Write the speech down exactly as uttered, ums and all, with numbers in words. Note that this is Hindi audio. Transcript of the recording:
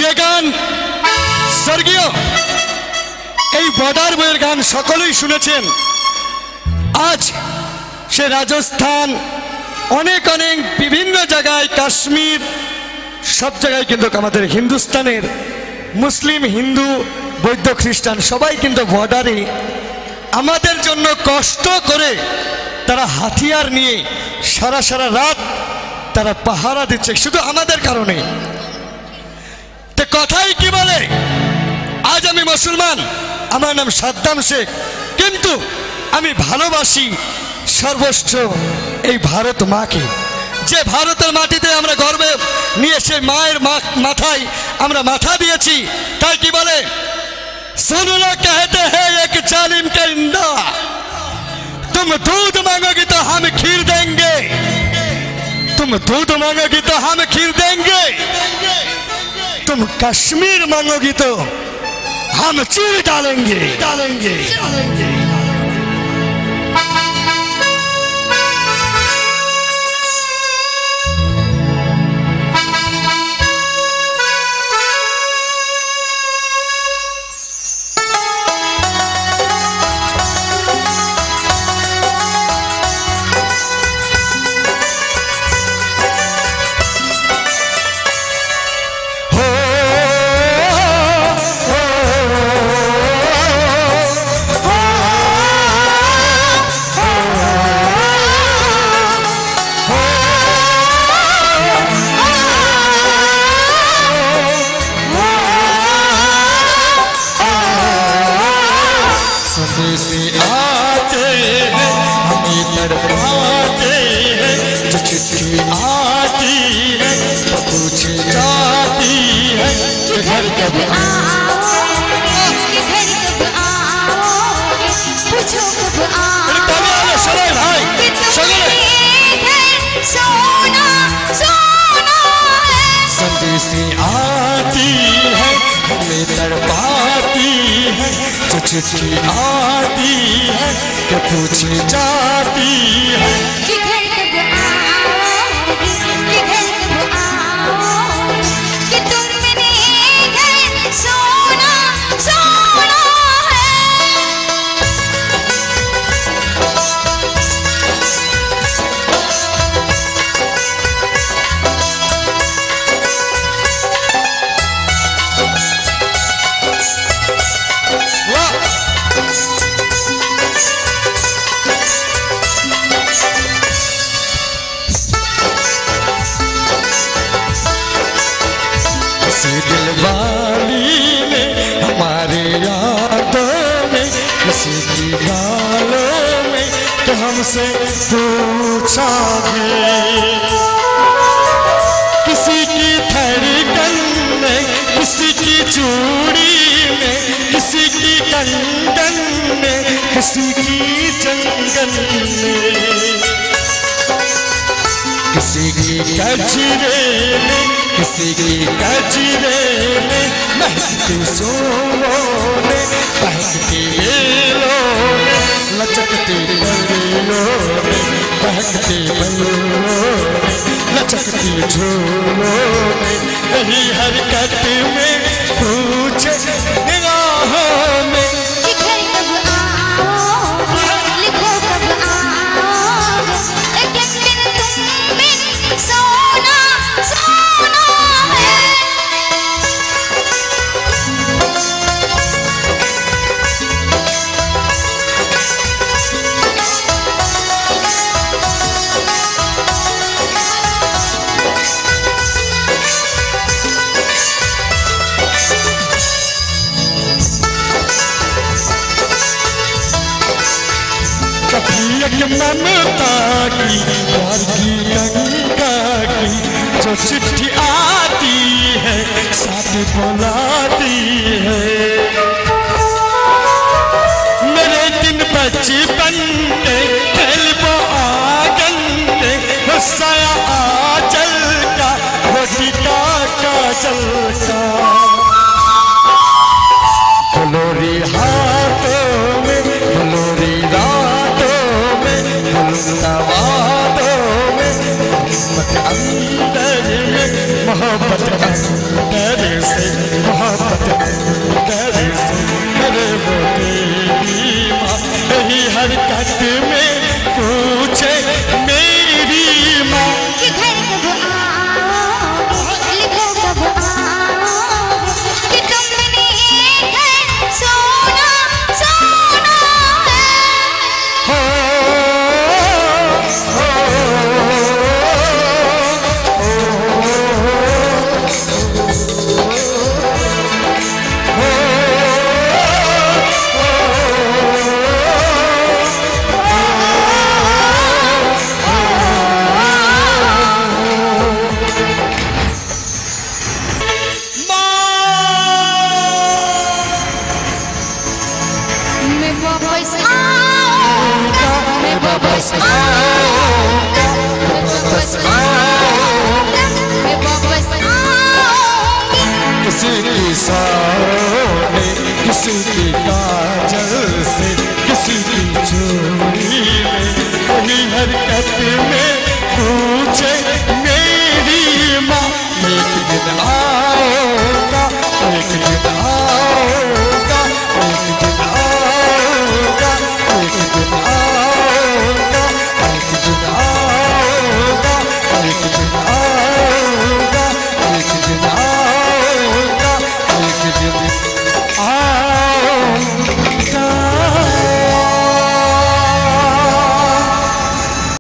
যে গান স্বর্গীয় এই বর্ডার বইয়ের গান সকলেই শুনেছেন। আজ সে রাজস্থান অনেক অনেক বিভিন্ন জায়গায়, কাশ্মীর, সব জায়গায় কিন্তু আমাদের হিন্দুস্তানের মুসলিম, হিন্দু, বৌদ্ধ, খ্রিস্টান সবাই কিন্তু বর্ডারে আমাদের জন্য কষ্ট করে তারা হাতিয়ার নিয়ে সারা সারা রাত তারা পাহারা দিচ্ছে, শুধু আমাদের কারণে। তো কথাই কি বলে, আজ আমি মুসলমান, আমার নাম সাদ্দাম শেখ, কিন্তু আমি ভালোবাসি সর্বোচ্চ এই ভারত মাকে, যে ভারতের মাটিতে আমরা গর্বে নিয়ে সে মায়ের মাথায় আমরা মাথা দিয়েছি। তাই কি বলে, सुन लो कहते हैं एक जालिम के इंदा, तुम दूध मांगोगी तो हम खीर देंगे, तुम दूध मांगोगी तो हम खीर देंगे, तुम कश्मीर मांगोगी तो हम चीर डालेंगे डालेंगे डालेंगे। चिट्ठी आती है कि पूछी जाती है कि घर कब आओगे, कि घर कब आओगे, कि तुम मेरे घर सोना सोना से पूछा है, किसी की धड़कन में, किसी की चूड़ी में, किसी की कंगन में, किसी की चंदन में, किसी की गजरे में, किसी की गजरे में, महकती सोनों में, बहकती बेलों में, लचकती परियों में, बहकती बलों में, लचकती झोलों में, यही हरकत में पूछे निगाहों में कि घर कब आओगे, लिखो कब आओगे, एक दिन तुम बिन सोना सोना है। एक ममता की प्यार की गंगा की जो चिट्ठी आती है साथ बुलाती है, मेरे दिन बचपन के खेल वो आंगन के, साया आंचल का रोटी का काजल का, फुलोरी हाथों में फुलोरी रातों में, वादों में, मोहब्बत अंदर में, मोहब्बत अंदर से से मोहब्बत कर से करे वो मेरी माँ। यही हरकत में पूछे मेरी माँ कि घर कब आओगे, लिखो कब आओगे, कि तुमने एक घर सोना सोना है। मैं वापस आऊंगा, मैं वापस आऊंगा, मैं वापस आऊंगा, मैं वापस आऊंगी। किसी की सावने, किसी की काजल से, किसी की चोरी में, वही हरकत में पूछे मेरी माँ। एक दिन आऊंगा, एक दिन